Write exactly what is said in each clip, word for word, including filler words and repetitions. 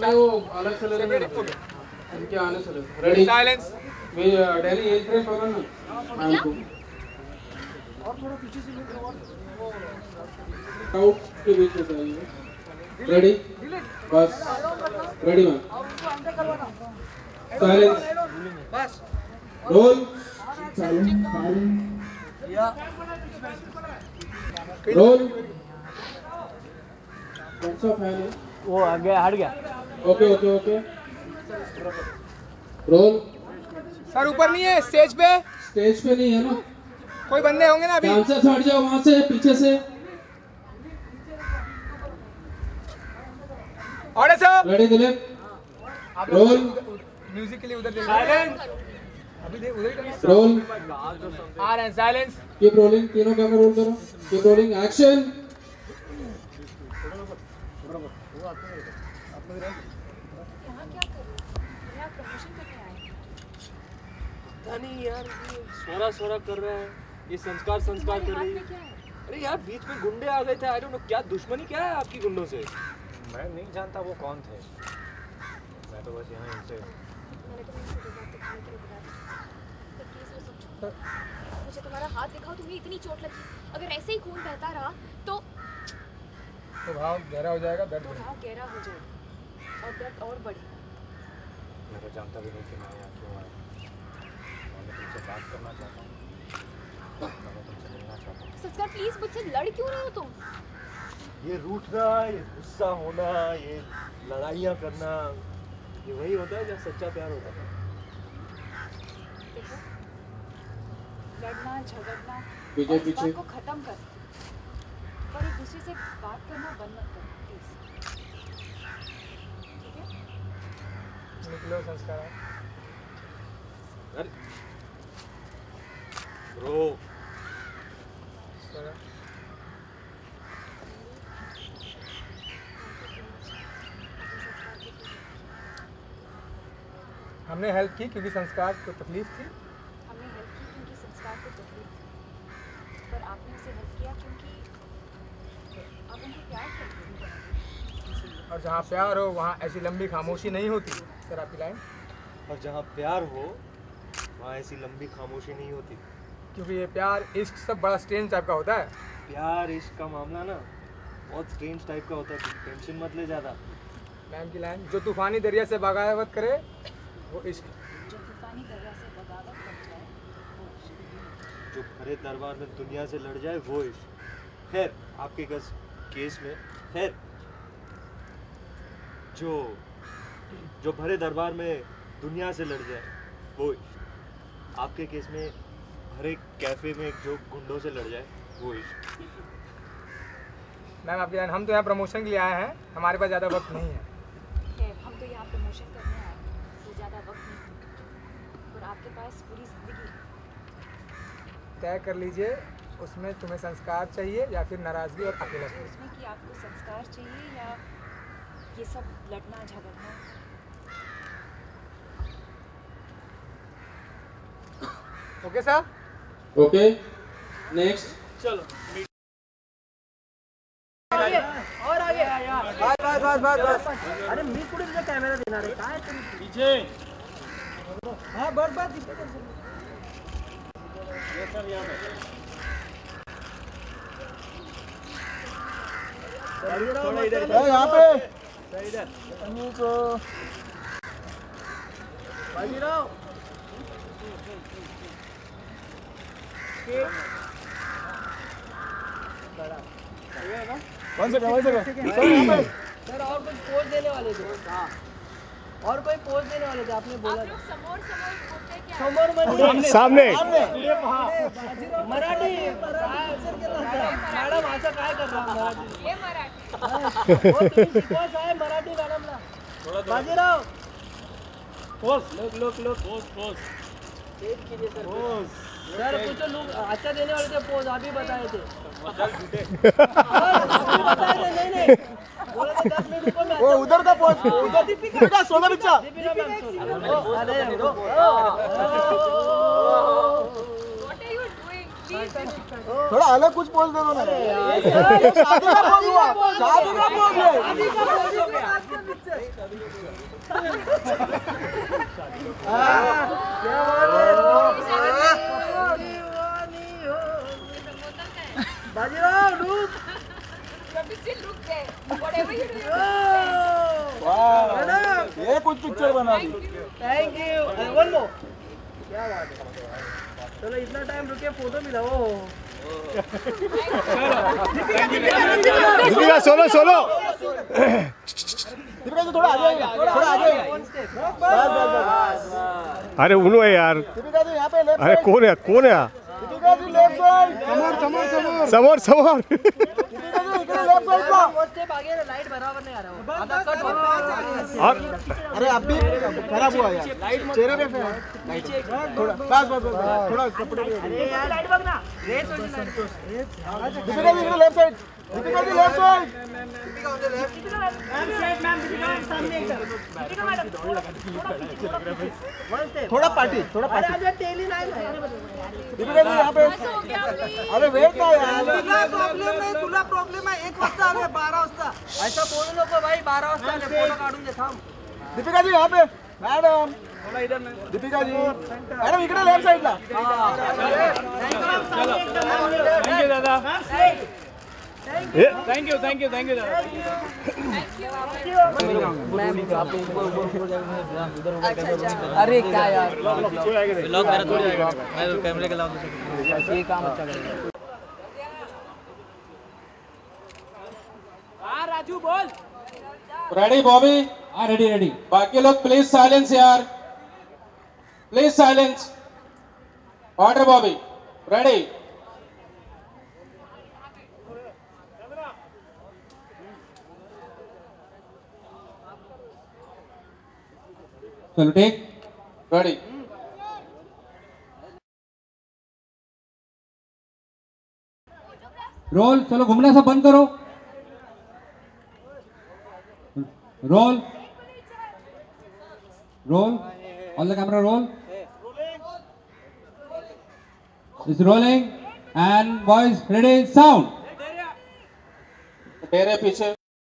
नहीं वो अलग से ले लेंगे इनके आने से ले रेडी साइलेंस वे डेली एज फ्रेश होगा ना मैम को और थोड़ा पीछे से लेकर आउट के बीच में चाहिए रेडी बस रेडी मैम साइलेंस बस roll silence silence roll what's up है वो आ गया हट गया okay okay okay roll sir ऊपर नहीं है स्टेज पे स्टेज पे नहीं है ना कोई बंदे होंगे ना अभी डांसर्स हट जाओ वहां से पीछे से और sir ready Dilip roll music के लिए उधर साइलेंस अभी दे उधर ही रोल आ रहे हैं साइलेंस कीप रोलिंग तीनों कैमरा रोल करो कीप रोलिंग एक्शन पता नहीं यार ये सोरा सोरा कर रहा है ये संस्कार संस्कार कर रही है अरे यार बीच में गुंडे आ गए थे आई डोंट नो क्या दुश्मनी क्या है आपकी गुंडों से मैं नहीं जानता वो कौन थे मैं तो बस यहाँ इनसे मुझे तुम्हारा हाथ दिखाओ तुम्हें इतनी चोट लगी अगर ऐसे ही खून बहता रहा तो तो भाव गहरा हो जाएगा दर्द तो घाव गहरा हो जाएगा और दर्द और बढ़ेगा मैं तो जानता भी नहीं कि मैं यहाँ क्यों आया मैं तुमसे बात करना चाहता हूँ मैं तुमसे मिलना चाहता हूँ संस्कार प्लीज मुझसे लड़ क्यों रहे हो तुम ये रूठना ये गुस्सा होना ये लड़ाइयाँ करना ये वही होता है जब सच्चा प्यार होता है देखो लड़ना झगड़ना पीछे और इस पीछे बात को खत्म कर पर एक दूसरे से बात करना बंद मत करो प्लीज ठीक है निकलो संस्कार अरे ब्रो हमने हेल्प की क्योंकि संस्कार को तकलीफ थी हमने हेल्प की क्योंकि संस्कार को तकलीफ थी पर आपने उसे हेल्प किया क्योंकि आप उनको प्यार करते हो और जहाँ प्यार हो वहाँ ऐसी लंबी खामोशी नहीं होती सर आपकी लाइन और जहाँ प्यार हो वहाँ ऐसी लंबी खामोशी नहीं होती क्योंकि ये प्यार इश्क सब बड़ा स्ट्रेंज टाइप का होता है प्यार इश्क का मामला ना बहुत स्ट्रेंज टाइप का होता है टेंशन मत ले ज़्यादा मैम की लाइन जो तूफानी दरिया से बगावत करे वो इश्क जो तूफानी दरिया से बगावत कर जाए वो इश्क। जो भरे दरबार में दुनिया से लड़ जाए वो इश्क खैर आपके कस केस में खैर जो जो भरे दरबार में दुनिया से लड़ जाए वो इश्क आपके केस में भरे कैफे में जो गुंडों से लड़ जाए वो इश्क मैम आपकी लाइन हम तो यहाँ प्रमोशन के लिए आए हैं हमारे पास ज़्यादा वक्त नहीं है खैर हम तो यहाँ प्रमोशन करने आए हैं तो ज़्यादा वक्त नहीं है और आपके पास पूरी ज़िंदगी है तय कर लीजिए उसमें तुम्हें संस्कार चाहिए या फिर नाराज़गी और अकेला तो उसमें कि आपको संस्कार चाहिए या ये सब लड़ना झगड़ना ओके सर ओके नेक्स्ट चलो और आगे बस बस बस बस बस अरे मी कुठे तुझा कॅमेरा देणार आहे काय तुम्ही पीछे हा बस बस ये सर यहाँ पे थोड़ा इधर यहाँ पे इधर Bajirao one second one second sir और कुछ पोज देने वाले थे और कोई पोज देने वाले थे आपने बोला आप लोग समोर समोर बोलते क्या समोर म्हणजे सामने मराठी काय अक्षर केलं मॅडम असं काय करणार मराठी ये मराठी हो तुम्ही शिकवा साहेब मराठी मॅडमला बाजीराव पोज लोक लोक लोक पोज पोज तेज कीजिए सर पोज सर कुछ लोग अच्छा देने वाले थे पोज अभी बताए थे बताए थे नहीं नहीं बोला था दस मिनट ऊपर में वो उधर का पोज उधर दीपिका सोना बिच्चा दीपिका मैम अरे what are you doing please थोड़ा अलग कुछ पोज दे दो ना शादी का पोज हुआ शादी का पोज है शादी का पोज हो गया बाजीराव रुक रुक गए whatever you do ये कुछ पिक्चर बना दी। थैंक यू वन मोर क्या बात है चलो इतना टाइम रुके फोटो मिलाओ दीपिका सोलो सोलो दीपिका जी थोड़ा आगे थोड़ा आगे अरे उन्हों है यार दीपिका जी यहाँ पे लेफ्ट अरे कौन है कौन है दीपिका जी लेफ्ट साइड समोर समोर समोर समोर समोर दीपिका जी इकडे लेफ्ट साइड का वो स्टेप आगे लाइट बराबर नहीं आ रहा है आधा कट हो और अरे अब भी खराब हुआ यार चेहरे पे है थोड़ा बस बस बस थोड़ा कपड़े पे अरे यार लाइट बघना रेस हो जाए दीपिका जी इकडे left side Deepika ji left side थोड़ा पार्टी थोड़ा अरे अभी टेली लाइन है दीपिका जी यहाँ पे अरे वेट ना यार तुला प्रॉब्लेम नाही तुला प्रॉब्लेम आहे एक वाजता आले बारा वाजता ऐसा बोलू नको भाई बारा वाजता आले फोटो काढून दे थांब दीपिका जी यहाँ पे मैडम दीपिका जी मैडम इकडे लेफ्ट साइडला थँक यू दादा thank you thank you thank you दादा अरे क्या यार ब्लॉग मेरा थोड़ी आएगा मैं कैमरे के लाऊं ये काम अच्छा करेगा हाँ राजू बोल रेडी बॉबी हाँ रेडी रेडी बाकी लोग प्लीज साइलेंस यार please silence order Bobby ready चलो टेक रेडी रोल चलो घूमना सब बंद करो roll roll all the camera roll is rolling and voice ready sound तेरे पीछे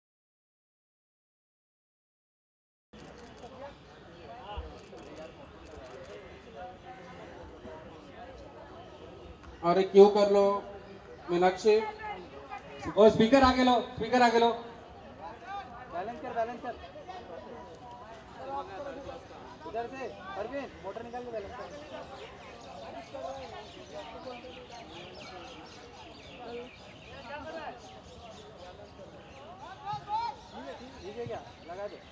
अरे क्यों कर लो मीनाक्षी ओ स्पीकर आगे लो स्पीकर आगे लो बैलेंस कर बैलेंस कर इधर से अरविंद मोटर निकाल के बैलेंस कर ठीक है क्या लगा दे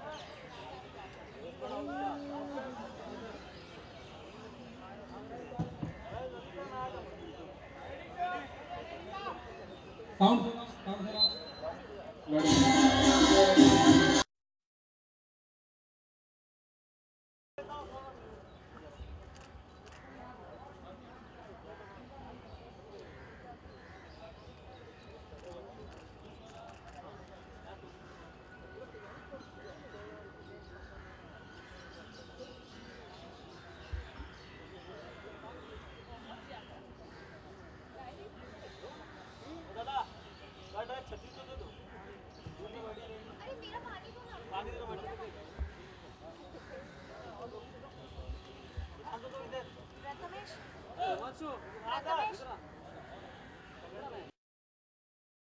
sound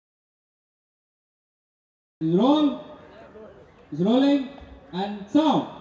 roll is rolling and sound